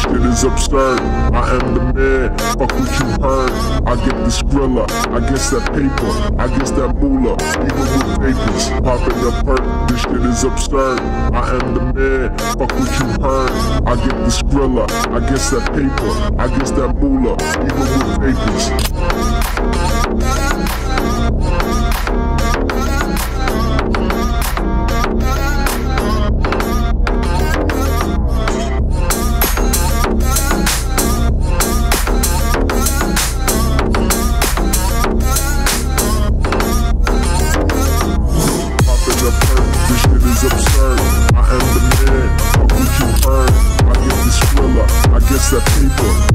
shit is absurd. I am the man, fuck what you heard. I get the Skrilla, I guess that paper, I guess that moolah, even with papers. Popping the perk, this shit is absurd. I am the man, fuck what you heard. I get the Skrilla, I guess that paper, I guess that moolah, even with papers. This shit is absurd. I am the man, fuck what you heard. I get the Skrilla, I guess that paper,